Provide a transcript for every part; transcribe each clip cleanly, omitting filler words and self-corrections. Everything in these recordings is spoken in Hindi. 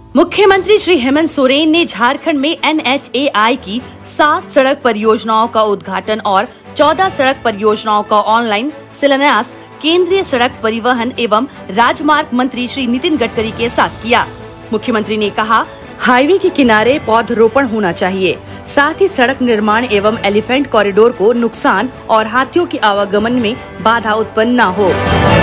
मुख्यमंत्री श्री हेमंत सोरेन ने झारखंड में NHAI की 7 सड़क परियोजनाओं का उद्घाटन और 14 सड़क परियोजनाओं का ऑनलाइन शिलान्यास केंद्रीय सड़क परिवहन एवं राजमार्ग मंत्री श्री नितिन गडकरी के साथ किया। मुख्यमंत्री ने कहा, हाईवे के किनारे पौधरोपण होना चाहिए, साथ ही सड़क निर्माण एवं एलिफेंट कॉरिडोर को नुकसान और हाथियों के आवागमन में बाधा उत्पन्न न हो।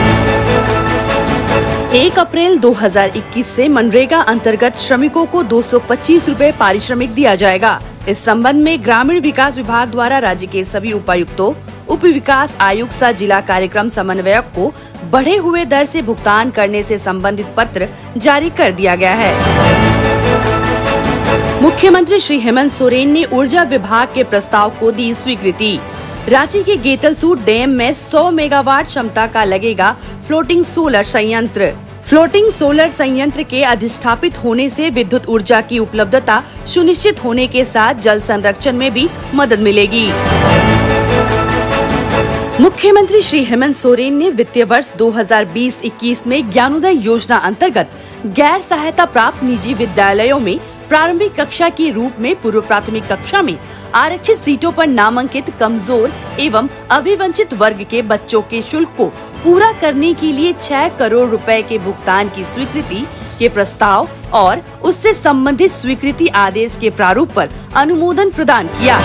1 अप्रैल 2021 से मनरेगा अंतर्गत श्रमिकों को 225 रुपए पारिश्रमिक दिया जाएगा। इस संबंध में ग्रामीण विकास विभाग द्वारा राज्य के सभी उपायुक्तों, उप विकास आयुक्त सह जिला कार्यक्रम समन्वयक को बढ़े हुए दर से भुगतान करने से संबंधित पत्र जारी कर दिया गया है। मुख्यमंत्री श्री हेमंत सोरेन ने ऊर्जा विभाग के प्रस्ताव को दी स्वीकृति। रांची के गेतलसूट डैम में 100 मेगावाट क्षमता का लगेगा फ्लोटिंग सोलर संयंत्र। फ्लोटिंग सोलर संयंत्र के अधिष्ठापित होने से विद्युत ऊर्जा की उपलब्धता सुनिश्चित होने के साथ जल संरक्षण में भी मदद मिलेगी। मुख्यमंत्री श्री हेमंत सोरेन ने वित्तीय वर्ष 2020-21 में ज्ञानोदय योजना अंतर्गत गैर सहायता प्राप्त निजी विद्यालयों में प्रारंभिक कक्षा के रूप में पूर्व प्राथमिक कक्षा में आरक्षित सीटों पर नामांकित कमजोर एवं अभिवंचित वर्ग के बच्चों के शुल्क को पूरा करने के लिए 6 करोड़ रुपए के भुगतान की स्वीकृति के प्रस्ताव और उससे संबंधित स्वीकृति आदेश के प्रारूप पर अनुमोदन प्रदान किया।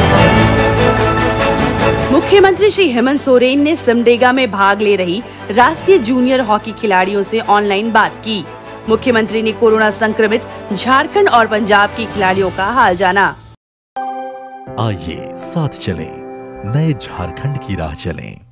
मुख्यमंत्री श्री हेमंत सोरेन ने सिमडेगा में भाग ले रही राष्ट्रीय जूनियर हॉकी खिलाड़ियों से ऑनलाइन बात की। मुख्यमंत्री ने कोरोना संक्रमित झारखंड और पंजाब की खिलाड़ियों का हाल जाना। आइए साथ चलें, नए झारखंड की राह चलें।